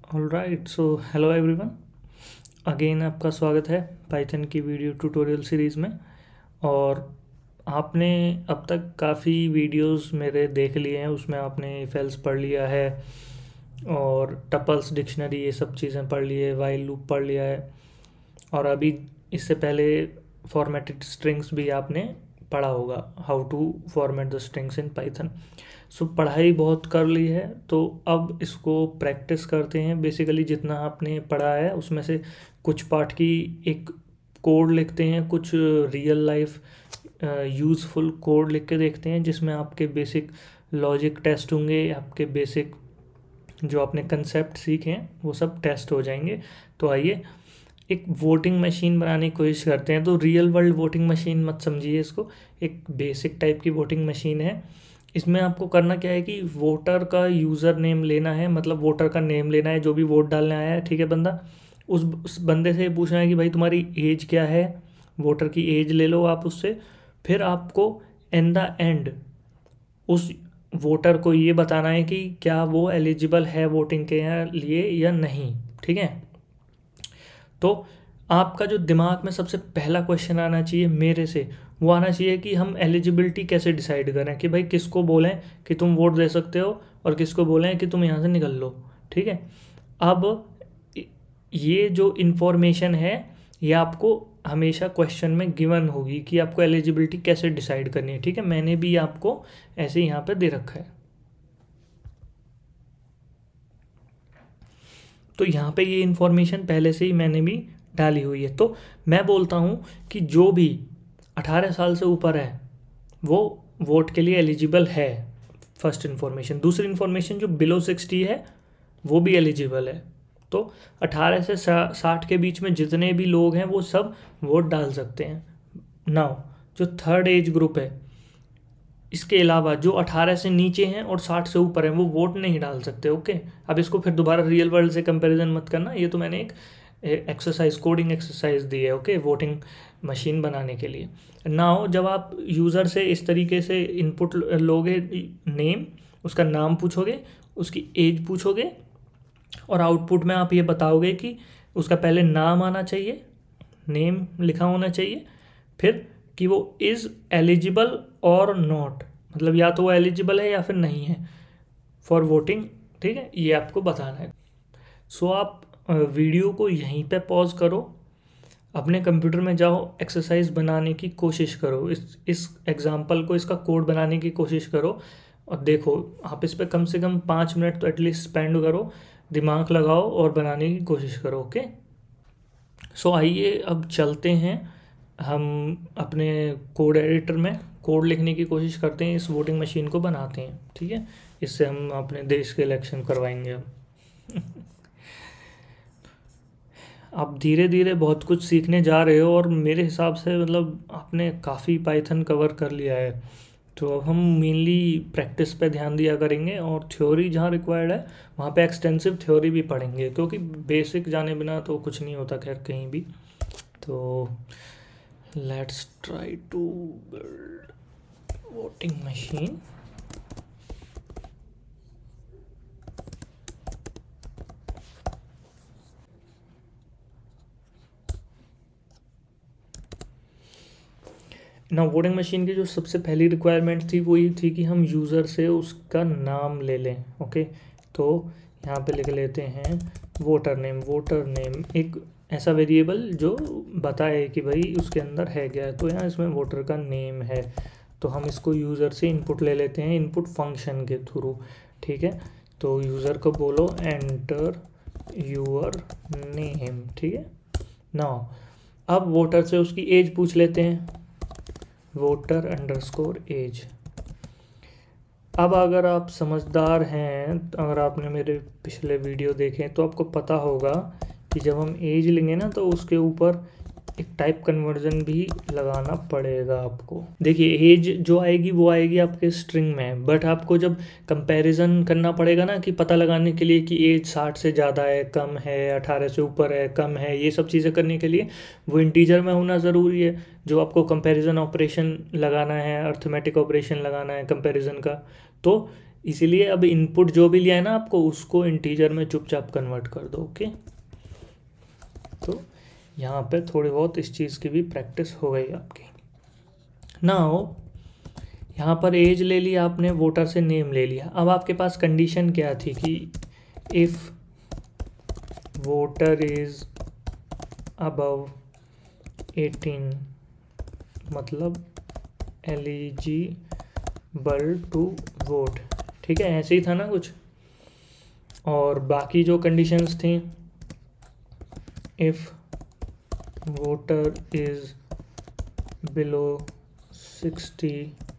Alright, so hello everyone. Again आपका स्वागत है पाइथन की वीडियो ट्यूटोरियल सीरीज़ में। और आपने अब तक काफ़ी वीडियोस मेरे देख लिए हैं, उसमें आपने इफ एल्स पढ़ लिया है और टपल्स डिक्शनरी ये सब चीज़ें पढ़ ली है, वाइल लूप पढ़ लिया है, और अभी इससे पहले फॉर्मेटेड स्ट्रिंग्स भी आपने पढ़ा होगा, how to format the strings in Python. So पढ़ाई बहुत कर ली है, तो अब इसको प्रैक्टिस करते हैं। बेसिकली जितना आपने पढ़ा है उसमें से कुछ पार्ट की एक कोड लिखते हैं, कुछ रियल लाइफ यूज़फुल कोड लिख के देखते हैं, जिसमें आपके बेसिक लॉजिक टेस्ट होंगे, आपके बेसिक जो आपने कंसेप्ट सीखे हैं वो सब टेस्ट हो जाएंगे। तो आइए एक वोटिंग मशीन बनाने की कोशिश करते हैं। तो रियल वर्ल्ड वोटिंग मशीन मत समझिए इसको, एक बेसिक टाइप की वोटिंग मशीन है। इसमें आपको करना क्या है कि वोटर का यूज़र नेम लेना है, मतलब वोटर का नेम लेना है जो भी वोट डालने आया है, ठीक है बंदा। उस बंदे से पूछना है कि भाई तुम्हारी एज क्या है, वोटर की एज ले लो आप उससे। फिर आपको इन द एंड उस वोटर को ये बताना है कि क्या वो एलिजिबल है वोटिंग के लिए या नहीं, ठीक है। तो आपका जो दिमाग में सबसे पहला क्वेश्चन आना चाहिए मेरे से, वो आना चाहिए कि हम एलिजिबिलिटी कैसे डिसाइड करें, कि भाई किसको बोलें कि तुम वोट दे सकते हो और किसको बोलें कि तुम यहाँ से निकल लो, ठीक है। अब ये जो इन्फॉर्मेशन है ये आपको हमेशा क्वेश्चन में गिवन होगी कि आपको एलिजिबिलिटी कैसे डिसाइड करनी है, ठीक है। मैंने भी आपको ऐसे यहाँ पे दे रखा है। तो यहाँ पे ये इन्फॉर्मेशन पहले से ही मैंने भी डाली हुई है। तो मैं बोलता हूँ कि जो भी 18 साल से ऊपर है वो वोट के लिए एलिजिबल है, फर्स्ट इन्फॉर्मेशन। दूसरी इन्फॉर्मेशन जो बिलो 60 है वो भी एलिजिबल है। तो 18 से 60 के बीच में जितने भी लोग हैं वो सब वोट डाल सकते हैं। नाउ जो थर्ड एज ग्रुप है, इसके अलावा जो 18 से नीचे हैं और 60 से ऊपर हैं वो वोट नहीं डाल सकते, ओके। अब इसको फिर दोबारा रियल वर्ल्ड से कंपैरिजन मत करना, ये तो मैंने एक एक्सरसाइज, कोडिंग एक्सरसाइज दी है, ओके, वोटिंग मशीन बनाने के लिए। नाउ जब आप यूज़र से इस तरीके से इनपुट लोगे, नेम, उसका नाम पूछोगे, उसकी एज पूछोगे, और आउटपुट में आप ये बताओगे कि उसका पहले नाम आना चाहिए, नेम लिखा होना चाहिए, फिर कि वो इज़ एलिजिबल और नॉट, मतलब या तो वो एलिजिबल है या फिर नहीं है फॉर वोटिंग, ठीक है, ये आपको बताना है। सो आप वीडियो को यहीं पे पॉज करो, अपने कंप्यूटर में जाओ, एक्सरसाइज बनाने की कोशिश करो, इस एग्जाम्पल को, इसका कोड बनाने की कोशिश करो, और देखो आप इस पर कम से कम 5 मिनट तो एटलीस्ट स्पेंड करो, दिमाग लगाओ और बनाने की कोशिश करो, ओके। सो आइए अब चलते हैं, हम अपने कोड एडिटर में कोड लिखने की कोशिश करते हैं, इस वोटिंग मशीन को बनाते हैं, ठीक है। इससे हम अपने देश के इलेक्शन करवाएंगे अब। आप धीरे धीरे बहुत कुछ सीखने जा रहे हो, और मेरे हिसाब से मतलब आपने काफ़ी पाइथन कवर कर लिया है। तो अब हम मेनली प्रैक्टिस पे ध्यान दिया करेंगे, और थ्योरी जहाँ रिक्वायर्ड है वहाँ पे एक्सटेंसिव थ्योरी भी पढ़ेंगे, क्योंकि बेसिक जाने बिना तो कुछ नहीं होता खैर कहीं भी। तो let's try to build voting machine. ना वोटिंग मशीन की जो सबसे पहली रिक्वायरमेंट थी वो ये थी कि हम यूज़र से उसका नाम ले लें, ओके। तो यहाँ पे लिख लेते हैं वोटर नेम। वोटर नेम एक ऐसा वेरिएबल जो बताए कि भाई उसके अंदर है क्या है, तो यहाँ इसमें वोटर का नेम है। तो हम इसको यूज़र से इनपुट ले लेते हैं, इनपुट फंक्शन के थ्रू, ठीक है। तो यूज़र को बोलो एंटर यूअर नेम, ठीक है ना। अब वोटर से उसकी एज पूछ लेते हैं, वोटर अंडरस्कोर एज। अब अगर आप समझदार हैं, अगर आपने मेरे पिछले वीडियो देखे तो आपको पता होगा कि जब हम एज लेंगे ना तो उसके ऊपर एक टाइप कन्वर्जन भी लगाना पड़ेगा आपको। देखिए एज जो आएगी वो आएगी आपके स्ट्रिंग में, बट आपको जब कंपैरिजन करना पड़ेगा ना, कि पता लगाने के लिए कि एज 60 से ज़्यादा है, कम है, 18 से ऊपर है, कम है, ये सब चीज़ें करने के लिए वो इंटीजर में होना ज़रूरी है। जो आपको कंपैरिजन ऑपरेशन लगाना है, अर्थमेटिक ऑपरेशन लगाना है कंपैरिजन का, तो इसीलिए अब इनपुट जो भी लिया है ना आपको, उसको इंटीजर में चुपचाप कन्वर्ट कर दो। ओके, तो यहाँ पे थोड़ी बहुत इस चीज़ की भी प्रैक्टिस हो गई आपकी। नाउ यहाँ पर एज ले लिया आपने, वोटर से नेम ले लिया। अब आपके पास कंडीशन क्या थी कि इफ़ वोटर इज़ अबव 18 मतलब एलिजिबल टू वोट। ठीक है, ऐसे ही था ना कुछ। और बाकी जो कंडीशंस थी, if voter is below 60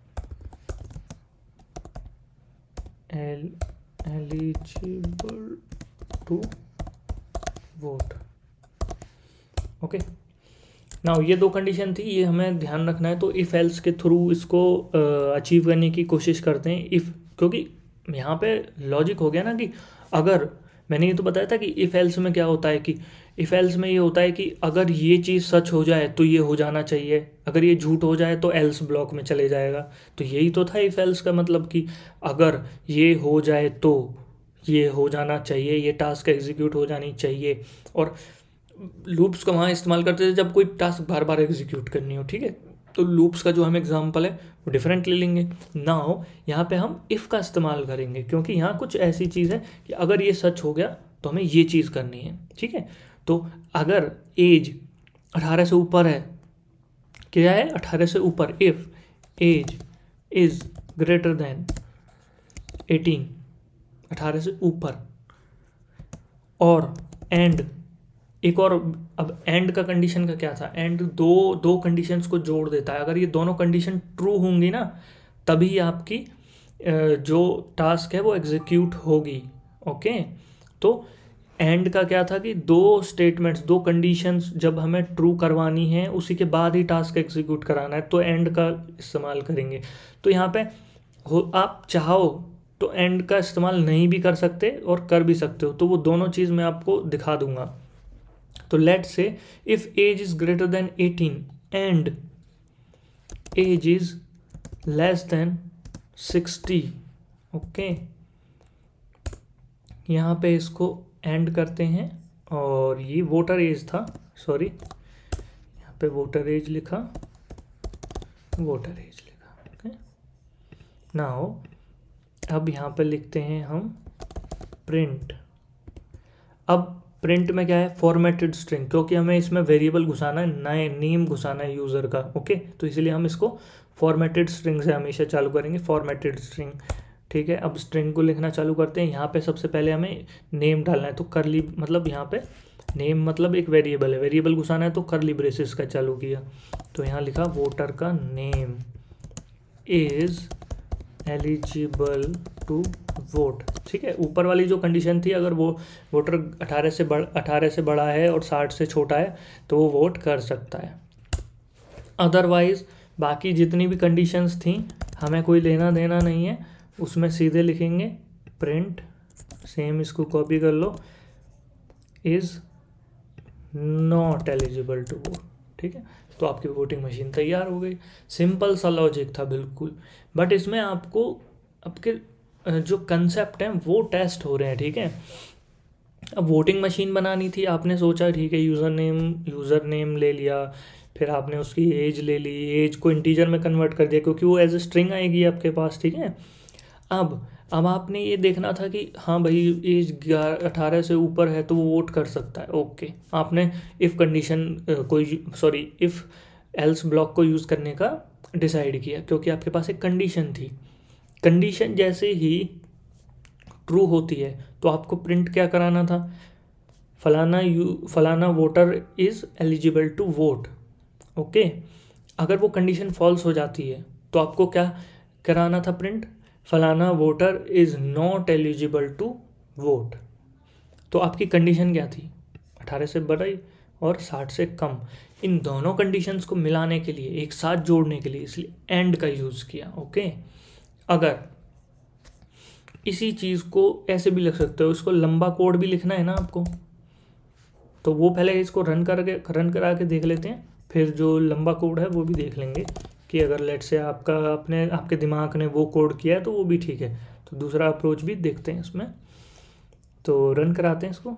eligible to vote. Okay, now ये दो कंडीशन थी, ये हमें ध्यान रखना है। तो इफ़ एल्स के थ्रू इसको अचीव करने की कोशिश करते हैं। इफ़, क्योंकि यहाँ पे लॉजिक हो गया ना कि अगर, मैंने ये तो बताया था कि इफ़ एल्स में क्या होता है कि इफ़ एल्स में ये होता है कि अगर ये चीज़ सच हो जाए तो ये हो जाना चाहिए, अगर ये झूठ हो जाए तो एल्स ब्लॉक में चले जाएगा। तो यही तो था इफ़ एल्स का मतलब कि अगर ये हो जाए तो ये हो जाना चाहिए, ये टास्क एग्जीक्यूट हो जानी चाहिए। और लूप्स का वहाँ इस्तेमाल करते थे जब कोई टास्क बार बार एग्जीक्यूट करनी हो। ठीक है, तो लूप्स का जो हम एग्जांपल है वो डिफरेंट ले लेंगे। नाउ यहाँ पे हम इफ़ का इस्तेमाल करेंगे, क्योंकि यहाँ कुछ ऐसी चीज़ है कि अगर ये सच हो गया तो हमें ये चीज़ करनी है। ठीक है, तो अगर एज 18 से ऊपर है, क्या है 18 से ऊपर, if age is greater than 18, 18 से ऊपर, और एंड एक और, अब एंड का कंडीशन का क्या था, एंड दो कंडीशंस को जोड़ देता है। अगर ये दोनों कंडीशन ट्रू होंगी ना, तभी आपकी जो टास्क है वो एग्जीक्यूट होगी। ओके, तो एंड का क्या था कि दो स्टेटमेंट्स, दो कंडीशंस जब हमें ट्रू करवानी है उसी के बाद ही टास्क एग्जीक्यूट कराना है, तो एंड का इस्तेमाल करेंगे। तो यहाँ पे आप चाहो तो एंड का इस्तेमाल नहीं भी कर सकते और कर भी सकते हो, तो वो दोनों चीज़ मैं आपको दिखा दूंगा। तो let's say if age is greater than 18 and age is less than 60। Okay, यहाँ पे इसको एंड करते हैं, और ये वोटर एज था, सॉरी यहाँ पे वोटर एज लिखा, वोटर एज लिखा। ओके, नाउ अब यहाँ पे लिखते हैं हम प्रिंट। अब प्रिंट में क्या है, फॉर्मेटेड स्ट्रिंग, क्योंकि हमें इसमें वेरिएबल घुसाना है, नए नेम घुसाना है यूज़र का। ओके, तो इसलिए हम इसको फॉर्मेटेड स्ट्रिंग से हमेशा चालू करेंगे, फॉर्मेटेड स्ट्रिंग। ठीक है, अब स्ट्रिंग को लिखना चालू करते हैं। यहाँ पे सबसे पहले हमें नेम डालना है, तो करली मतलब यहाँ पे नेम मतलब एक वेरिएबल है, वेरिएबल घुसाना है, तो करली ब्रेसेस का चालू किया। तो यहाँ लिखा वोटर का name is eligible to vote. ठीक है, ऊपर वाली जो कंडीशन थी, अगर वो वोटर 18 से बड़ा है और 60 से छोटा है तो वो वोट कर सकता है। अदरवाइज बाकी जितनी भी कंडीशंस थी हमें कोई लेना देना नहीं है, उसमें सीधे लिखेंगे प्रिंट, सेम इसको कॉपी कर लो, is not eligible to vote. ठीक है, तो आपकी वोटिंग मशीन तैयार हो गई। सिंपल सा लॉजिक था बिल्कुल, बट इसमें आपको आपके जो कंसेप्ट हैं वो टेस्ट हो रहे हैं। ठीक है, अब वोटिंग मशीन बनानी थी, आपने सोचा ठीक है यूज़र नेम ले लिया, फिर आपने उसकी एज ले ली, एज को इंटीजर में कन्वर्ट कर दिया क्योंकि वो एज ए स्ट्रिंग आएगी आपके पास। ठीक है, अब आपने ये देखना था कि हाँ भाई एज 18 से ऊपर है तो वो वोट कर सकता है। ओके, आपने if condition if else block को यूज़ करने का डिसाइड किया, क्योंकि आपके पास एक कंडीशन थी। कंडीशन जैसे ही ट्रू होती है तो आपको प्रिंट क्या कराना था, फलाना voter is eligible to vote. Okay, अगर वो कंडीशन फॉल्स हो जाती है तो आपको क्या कराना था, प्रिंट फलाना voter is not eligible to vote. तो आपकी कंडीशन क्या थी, 18 से बड़ा और 60 से कम। इन दोनों कंडीशंस को मिलाने के लिए, एक साथ जोड़ने के लिए, इसलिए एंड का यूज़ किया। ओके, अगर इसी चीज़ को ऐसे भी लिख सकते हो, इसको लंबा कोड भी लिखना है ना आपको, तो वो पहले इसको रन करा के देख लेते हैं, फिर जो लंबा कोड है वो भी देख लेंगे कि अगर लेट से आपके दिमाग ने वो कोड किया है तो वो भी ठीक है। तो दूसरा अप्रोच भी देखते हैं इसमें। तो रन कराते हैं इसको,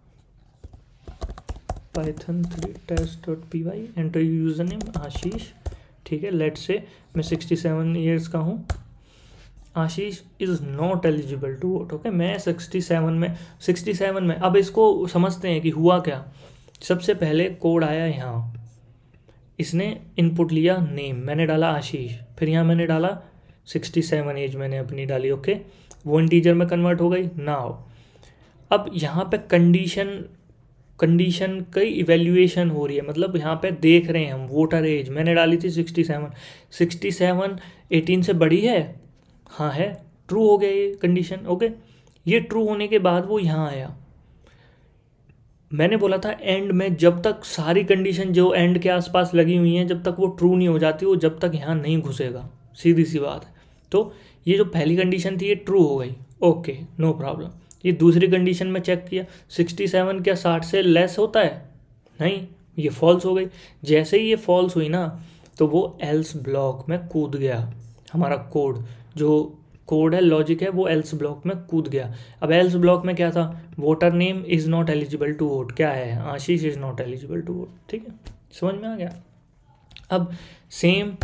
python3 test.py, enter user name आशीष, ठीक है। लेट से मैं 67 ईयर्स का हूँ। Ashish is not eligible to vote, okay. मैं 67 में अब इसको समझते हैं कि हुआ क्या। सबसे पहले कोड आया यहाँ, इसने इनपुट लिया नेम, मैंने डाला आशीष, फिर यहाँ मैंने डाला 67 एज मैंने अपनी डाली, ओके। वो इंटीजर में कन्वर्ट हो गई। नाउ अब यहाँ पे कंडीशन की इवैल्यूएशन हो रही है, मतलब यहाँ पे देख रहे हैं हम वोटर एज मैंने डाली थी 67 18 से बड़ी है, हाँ है, ट्रू हो गया ये कंडीशन, ओके। ये ट्रू होने के बाद वो यहाँ आया। मैंने बोला था एंड में जब तक सारी कंडीशन जो एंड के आसपास लगी हुई हैं जब तक वो ट्रू नहीं हो जाती, वो जब तक यहाँ नहीं घुसेगा, सीधी सी बात है। तो ये जो पहली कंडीशन थी ये ट्रू हो गई, ओके, नो प्रॉब्लम। ये दूसरी कंडीशन में चेक किया, 67 क्या 60 से लेस होता है, नहीं, ये फॉल्स हो गई। जैसे ही ये फॉल्स हुई ना तो वो एल्स ब्लॉक में कूद गया। हमारा जो कोड है, लॉजिक है, वो एल्स ब्लॉक में कूद गया। अब एल्स ब्लॉक में क्या था, voter name is not eligible to vote, क्या है, Ashish is not eligible to vote, ठीक है, समझ में आ गया। अब same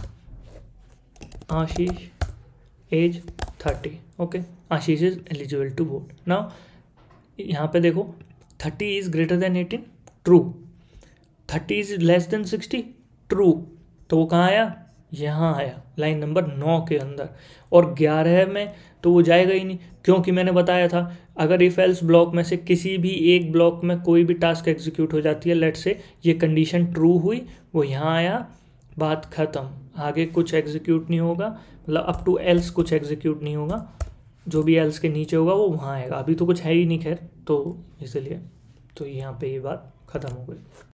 Ashish age 30, okay, Ashish is eligible to vote. Now यहाँ पे देखो 30 is greater than 18, true. 30 is less than 60, true. तो वो कहाँ आया, यहाँ आया, लाइन नंबर 9 के अंदर। और 11 में तो वो जाएगा ही नहीं, क्योंकि मैंने बताया था अगर इफ एल्स ब्लॉक में से किसी भी एक ब्लॉक में कोई भी टास्क एग्जीक्यूट हो जाती है, लेट से ये कंडीशन ट्रू हुई, वो यहाँ आया, बात ख़त्म, आगे कुछ एग्जीक्यूट नहीं होगा, मतलब अप टू एल्स कुछ एग्जीक्यूट नहीं होगा, जो भी एल्स के नीचे होगा वो वहाँ आएगा। अभी तो कुछ है ही नहीं खैर, तो इसलिए तो यहाँ पे ये बात ख़त्म हो गई।